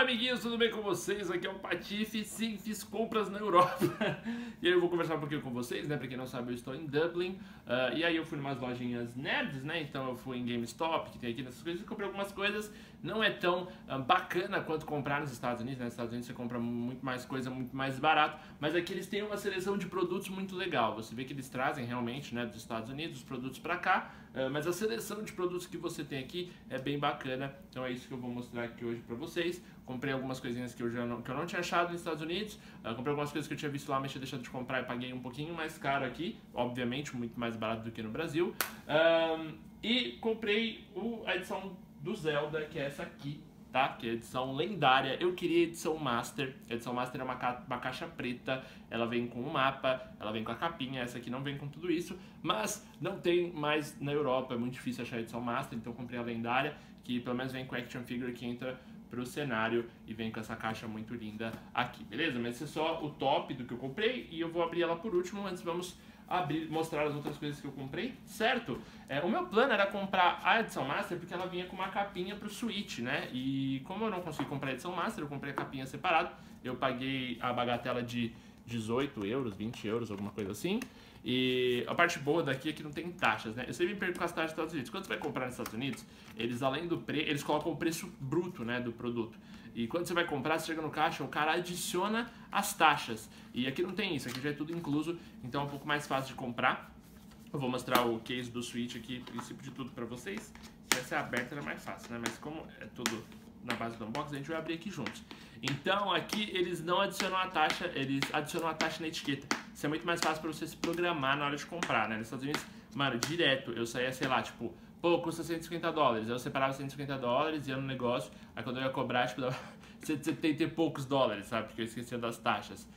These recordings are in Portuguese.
amiguinhos, tudo bem com vocês? Aqui é o Patife. Sim, fiz compras na Europa. E aí eu vou conversar um pouquinho com vocês, né? Pra quem não sabe, eu estou em Dublin. E aí eu fui em umas lojinhas nerds, né? Então eu fui em GameStop, que tem aqui nessas coisas, e comprei algumas coisas. Não é tão bacana quanto comprar nos Estados Unidos, né? Nos Estados Unidos você compra muito mais coisa, muito mais barato. Mas aqui eles têm uma seleção de produtos muito legal. Você vê que eles trazem realmente, né, dos Estados Unidos, os produtos pra cá. Mas a seleção de produtos que você tem aqui é bem bacana. Então é isso que eu vou mostrar aqui hoje pra vocês. Comprei algumas coisinhas que eu não tinha achado nos Estados Unidos. Comprei algumas coisas que eu tinha visto lá, mas tinha deixado de comprar e paguei um pouquinho mais caro aqui. Obviamente, muito mais barato do que no Brasil. E comprei a edição do Zelda, que é essa aqui, tá? Que é a edição lendária. Eu queria a edição Master. A edição Master é uma caixa preta. Ela vem com um mapa, ela vem com a capinha. Essa aqui não vem com tudo isso, mas não tem mais na Europa. É muito difícil achar a edição Master, então eu comprei a lendária, que pelo menos vem com action figure que entra pro cenário e vem com essa caixa muito linda aqui, beleza? Mas esse é só o top do que eu comprei e eu vou abrir ela por último. Antes vamos mostrar as outras coisas que eu comprei, certo? O meu plano era comprar a edição Master porque ela vinha com uma capinha pro Switch, né? E como eu não consegui comprar a edição Master, eu comprei a capinha separado. Eu paguei a bagatela de 18 euros, 20 euros, alguma coisa assim. E a parte boa daqui é que não tem taxas, né? Eu sempre me perco com as taxas dos Estados Unidos. Quando você vai comprar nos Estados Unidos, eles além do preço, eles colocam o preço bruto, né, do produto. E quando você vai comprar, você chega no caixa, o cara adiciona as taxas. E aqui não tem isso, aqui já é tudo incluso, então é um pouco mais fácil de comprar. Eu vou mostrar o case do Switch aqui, princípio de tudo pra vocês. Se tivesse aberto era mais fácil, né? Mas como é tudo na base do unboxing, a gente vai abrir aqui juntos. Então aqui eles não adicionam a taxa, eles adicionam a taxa na etiqueta. Isso é muito mais fácil pra você se programar na hora de comprar, né? Nos Estados Unidos, mano, direto, eu saía, sei lá, tipo, pô, custa 150 dólares. Eu separava 150 dólares, ia no negócio, aí quando eu ia cobrar, tipo, dava 170 e poucos dólares, sabe? Porque eu esquecia das taxas.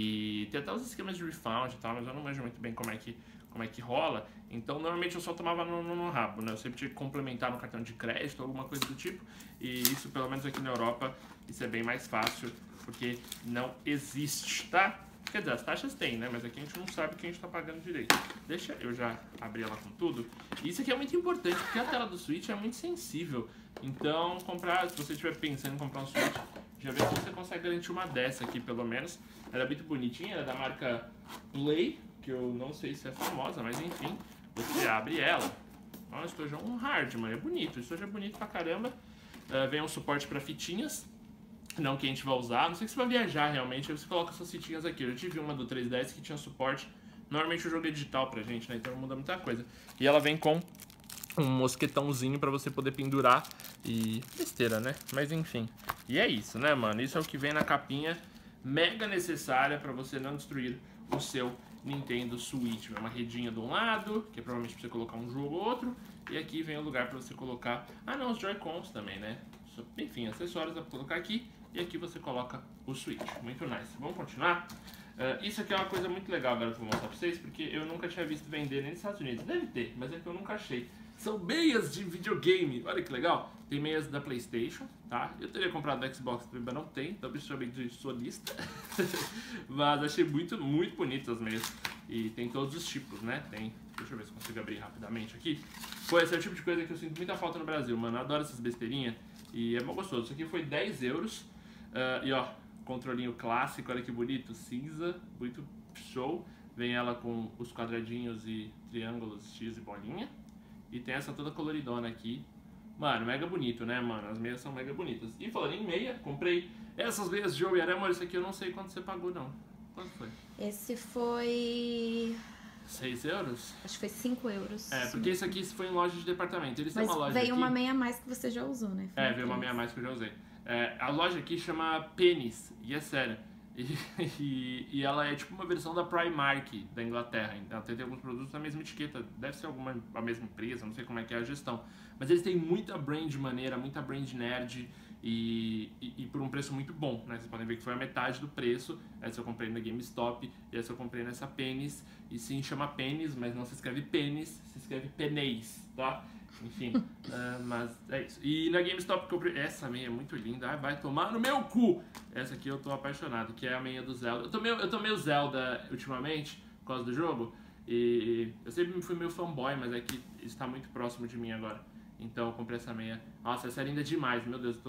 E tem até os esquemas de refund e tal, mas eu não manjo muito bem como é que rola. Então, normalmente eu só tomava no rabo, né? Eu sempre tinha que complementar no cartão de crédito, alguma coisa do tipo. E isso, pelo menos aqui na Europa, isso é bem mais fácil, porque não existe, tá? Quer dizer, as taxas tem, né? Mas aqui a gente não sabe o que a gente tá pagando direito. Deixa eu já abrir ela com tudo. E isso aqui é muito importante, porque a tela do Switch é muito sensível. Então, se você estiver pensando em comprar um Switch, já vê que você consegue garantir uma dessa aqui, pelo menos. Ela é muito bonitinha, ela é da marca Play, que eu não sei se é famosa, mas enfim, você abre ela. Olha, o estojo é um Hardman, é bonito, o estojo é bonito pra caramba. Vem um suporte pra fitinhas, não que a gente vai usar, não sei se você vai viajar realmente, aí você coloca essas fitinhas aqui. Eu tive uma do 3DS que tinha suporte, normalmente o jogo é digital pra gente, né, então não muda muita coisa. E ela vem com um mosquetãozinho pra você poder pendurar e... besteira, né? Mas enfim, e é isso, né, mano? Isso é o que vem na capinha, mega necessária pra você não destruir o seu Nintendo Switch. Vem uma redinha de um lado, que é provavelmente pra você colocar um jogo ou outro, e aqui vem o lugar pra você colocar... ah não, os Joy-Cons também, né? Enfim, acessórios dá pra colocar aqui, e aqui você coloca o Switch. Muito nice. Vamos continuar? Isso aqui é uma coisa muito legal agora que eu vou mostrar pra vocês, porque eu nunca tinha visto vender nem nos Estados Unidos. Deve ter, mas é que eu nunca achei. São meias de videogame. Olha que legal. Tem meias da PlayStation, tá? Eu teria comprado da Xbox, mas não tem, então principalmente de solista. Mas achei muito, muito bonitas as meias. E tem todos os tipos, né? Tem... deixa eu ver se consigo abrir rapidamente aqui. Pô, esse é o tipo de coisa que eu sinto muita falta no Brasil, mano. Eu adoro essas besteirinhas. E é mó gostoso. Isso aqui foi 10 euros. E ó, controlinho clássico, olha que bonito. Cinza, muito show. Vem ela com os quadradinhos e triângulos X e bolinha. E tem essa toda coloridona aqui. Mano, mega bonito, né, mano? As meias são mega bonitas. E falando em meia, comprei essas meias de Homem-Aranha. Amor, isso aqui eu não sei quanto você pagou, não. Quanto foi? Esse foi... 6 euros? acho que foi 5 euros. Porque esse aqui foi em loja de departamento. Eles Mas têm uma loja veio aqui... uma meia a mais que você já usou, né? veio uma meia a mais que eu já usei. A loja aqui chama Pennies, e é sério. E ela é tipo uma versão da Primark da Inglaterra. Ela tem alguns produtos na mesma etiqueta. Deve ser a mesma empresa, não sei como é que é a gestão. Mas eles têm muita brand maneira, muita brand nerd e por um preço muito bom, né? Vocês podem ver que foi a metade do preço. Essa eu comprei na GameStop e essa eu comprei nessa Pennies. E sim, chama Pennies, mas não se escreve Pennies, se escreve Pennies, tá? Enfim, mas é isso. E na GameStop comprei essa meia, muito linda. Vai tomar no meu cu! Essa aqui eu tô apaixonado, que é a meia do Zelda. Eu tô meio Zelda ultimamente, por causa do jogo. E eu sempre fui meio fanboy, mas é que está muito próximo de mim agora. Então eu comprei essa meia. Nossa, essa é linda demais, meu Deus.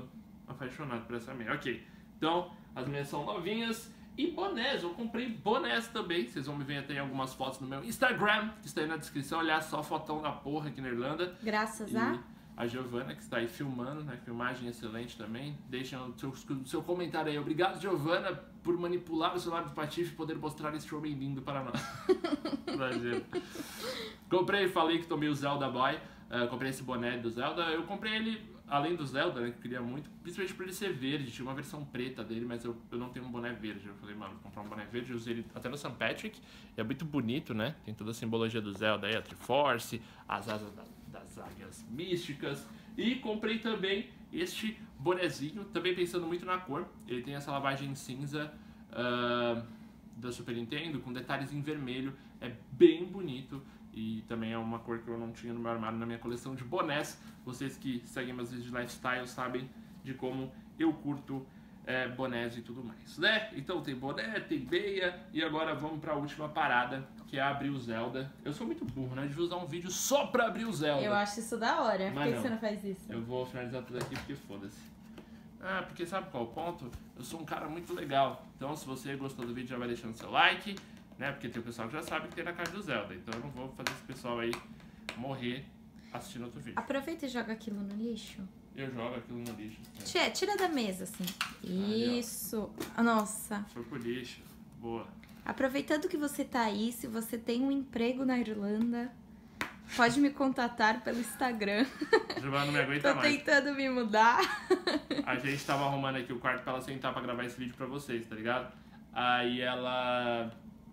apaixonado por essa meia. Ok, então as meias são novinhas. E bonés, eu comprei bonés também. Vocês vão me ver até em algumas fotos no meu Instagram, que está aí na descrição. Olha só, fotão da porra aqui na Irlanda. Graças E a... a Giovana, que está aí filmando, né? Filmagem excelente também. Deixa o seu comentário aí. Obrigado, Giovana, por manipular o celular do Patife e poder mostrar esse homem lindo para nós. Prazer. Comprei, falei que tomei o Zelda Boy. Comprei esse boné do Zelda. Eu comprei ele, além do Zelda, né? Que eu queria muito. Principalmente por ele ser verde. Tinha uma versão preta dele, mas eu não tenho um boné verde. Eu falei, mano, vou comprar um boné verde. Eu usei ele até no St. Patrick. É muito bonito, né? Tem toda a simbologia do Zelda aí, a Triforce, as asas das águias místicas. E comprei também este bonezinho, também pensando muito na cor. Ele tem essa lavagem cinza da Super Nintendo, com detalhes em vermelho. É bem bonito. E também é uma cor que eu não tinha no meu armário, na minha coleção de bonés. Vocês que seguem meus vídeos de lifestyle sabem de como eu curto bonés e tudo mais, né? Então tem boné, tem meia, e agora vamos para a última parada, que é abrir o Zelda. Eu sou muito burro, né? Eu devia usar um vídeo só pra abrir o Zelda. Eu acho isso da hora. Por que você não faz isso? Eu vou finalizar tudo aqui porque foda-se. Porque sabe qual é o ponto? Eu sou um cara muito legal. Então se você gostou do vídeo, já vai deixando seu like, né? Porque tem o pessoal que já sabe que tem na caixa do Zelda. Então eu não vou fazer esse pessoal aí morrer assistindo outro vídeo. Aproveita e joga aquilo no lixo. Eu jogo aquilo no lixo. Tira da mesa, assim. Isso. Nossa. Foi pro lixo. Boa. Aproveitando que você tá aí, se você tem um emprego na Irlanda, pode me contatar pelo Instagram. Giovana não me aguenta mais. Tô tentando me mudar. A gente tava arrumando aqui o quarto pra ela sentar pra gravar esse vídeo pra vocês, tá ligado? Aí ela...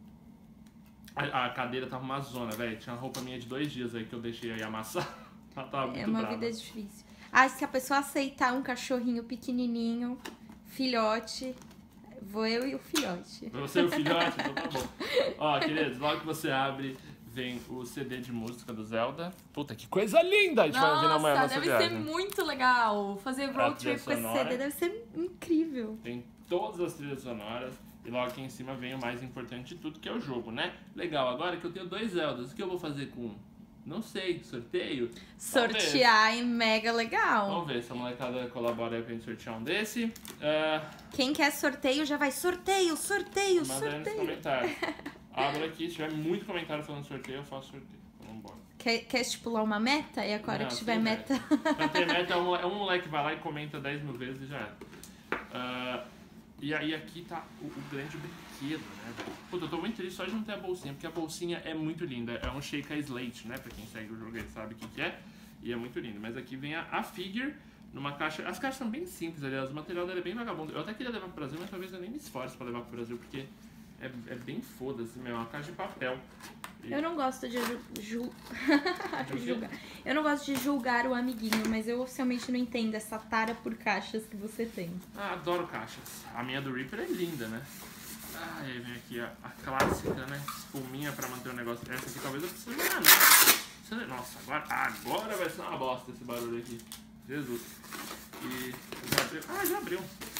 A cadeira tava uma zona, velho. Tinha roupa minha de 2 dias aí que eu deixei aí amassar. Ela tava muito uma brava. vida difícil. Se a pessoa aceitar um cachorrinho pequenininho, filhote, vou eu e o filhote. Você e o filhote? Então tá bom. Ó, queridos, logo que você abre, vem o CD de música do Zelda. Puta, que coisa linda! A gente vai ver na manhã nossa deve viagem. ser muito legal. Fazer road trip com esse CD deve ser incrível. Tem todas as trilhas sonoras. E logo aqui em cima vem o mais importante de tudo, que é o jogo, né? Legal, agora que eu tenho 2 Zeldas, o que eu vou fazer com um? Não sei, sorteio? Sortear é mega legal. Vamos ver se a molecada colabora aí pra gente sortear um desse. Quem quer sorteio já vai sorteio. Manda aí nos comentários. Abra aqui, se tiver muito comentário falando sorteio, eu faço sorteio. Então vamos embora. Quer estipular uma meta? E agora que tiver meta... Pra ter meta, é um moleque que vai lá e comenta 10 mil vezes e já era. E aí aqui tá o grande brinquedo, né, velho? Puta, eu tô muito triste só de não ter a bolsinha, porque a bolsinha é muito linda. É um Sheikah Slate, né? Pra quem segue o jogo aí sabe o que é. E é muito lindo. Mas aqui vem a figure numa caixa... As caixas são bem simples, aliás. O material dela é bem vagabundo. Eu até queria levar pro Brasil, mas talvez eu nem me esforce pra levar pro Brasil, porque é bem foda-se mesmo. É uma caixa de papel. Eu não gosto de julgar. Eu não gosto de julgar o amiguinho, mas eu oficialmente não entendo essa tara por caixas que você tem. Adoro caixas. A minha do Reaper é linda, né? Aí vem aqui a clássica, né? Espuminha pra manter o negócio. Essa aqui talvez eu precise ganhar, né? Nossa, agora vai ser uma bosta esse barulho aqui. Jesus. E já abriu. Já abriu.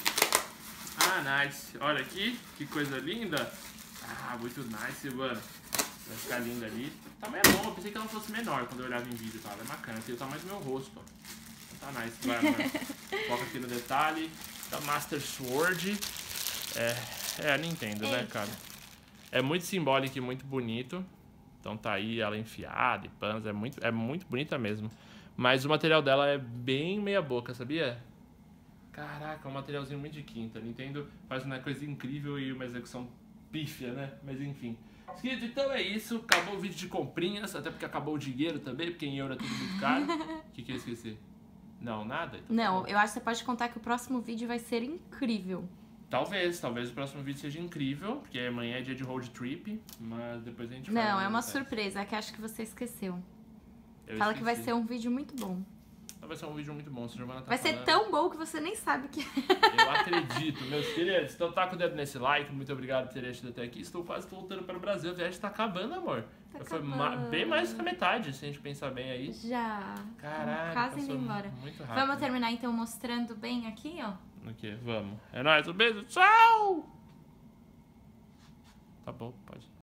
Nice. Olha aqui, que coisa linda. Muito nice, mano. Vai ficar linda ali. O tamanho é bom, eu pensei que ela fosse menor quando eu olhava em vídeo, tá? É bacana, tem o tamanho do meu rosto, ó. Tá nice, vai. Foca aqui no detalhe. Da Master Sword. É a Nintendo, né, cara? É muito simbólico e muito bonito. Então tá aí ela enfiada e pans, é muito bonita mesmo. Mas o material dela é bem meia boca, sabia? Caraca, é um materialzinho muito de quinta. A Nintendo faz uma coisa incrível e uma execução pífia, né? Mas enfim. Seguinte, então é isso. Acabou o vídeo de comprinhas, até porque acabou o dinheiro também, porque em euro é tudo muito caro. O que eu esqueci? Não, nada? Então, não, eu acho que você pode contar que o próximo vídeo vai ser incrível. Talvez o próximo vídeo seja incrível, porque amanhã é dia de road trip, mas depois a gente fala. Não, é uma surpresa, é que acho que você esqueceu. Eu Fala esqueci. que vai ser um vídeo muito bom. Vai ser um vídeo muito bom, se a Giovana tá vai falando. ser tão bom que você nem sabe o que é. Eu acredito, meus queridos. Então tá com o dedo nesse like, muito obrigado por ter assistido até aqui. Estou quase voltando para o Brasil, a viagem tá acabando, amor. Foi bem mais que a metade, se a gente pensar bem aí. Já. Caralho, quase indo embora. Muito rápido. Vamos terminar então mostrando bem aqui, ó. Ok, vamos. É nóis, um beijo, tchau! Tá bom, pode.